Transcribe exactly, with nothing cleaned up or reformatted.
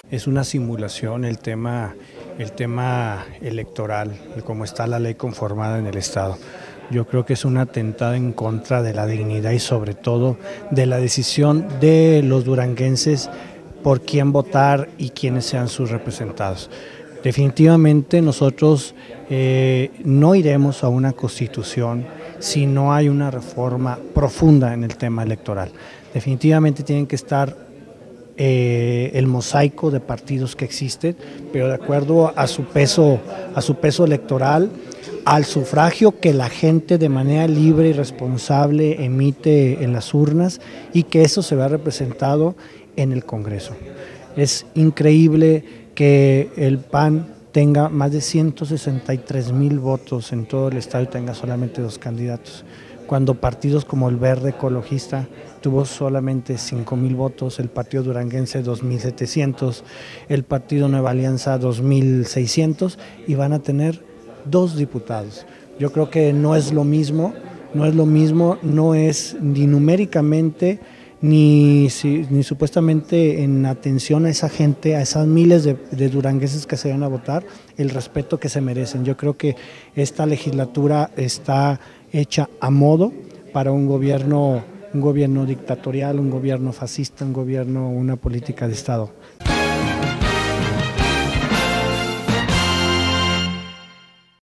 Es una simulación el tema, el tema electoral, cómo está la ley conformada en el Estado. Yo creo que es un atentado en contra de la dignidad y sobre todo de la decisión de los duranguenses por quién votar y quiénes sean sus representados. Definitivamente nosotros eh, no iremos a una constitución si no hay una reforma profunda en el tema electoral. Definitivamente tienen que estar Eh, el mosaico de partidos que existen, pero de acuerdo a su peso, a su peso electoral, al sufragio que la gente de manera libre y responsable emite en las urnas y que eso se vea representado en el Congreso. Es increíble que el P A N tenga más de ciento sesenta y tres mil votos en todo el estado y tenga solamente dos candidatos, cuando partidos como el Verde Ecologista tuvo solamente cinco mil votos, el Partido Duranguense dos mil setecientos, el Partido Nueva Alianza dos mil seiscientos y van a tener dos diputados. Yo creo que no es lo mismo, no es lo mismo, no es ni numéricamente ni, si, ni supuestamente en atención a esa gente, a esas miles de, de duranguenses que se van a votar, el respeto que se merecen. Yo creo que esta legislatura está hecha a modo para un gobierno, un gobierno dictatorial, un gobierno fascista, un gobierno, una política de Estado.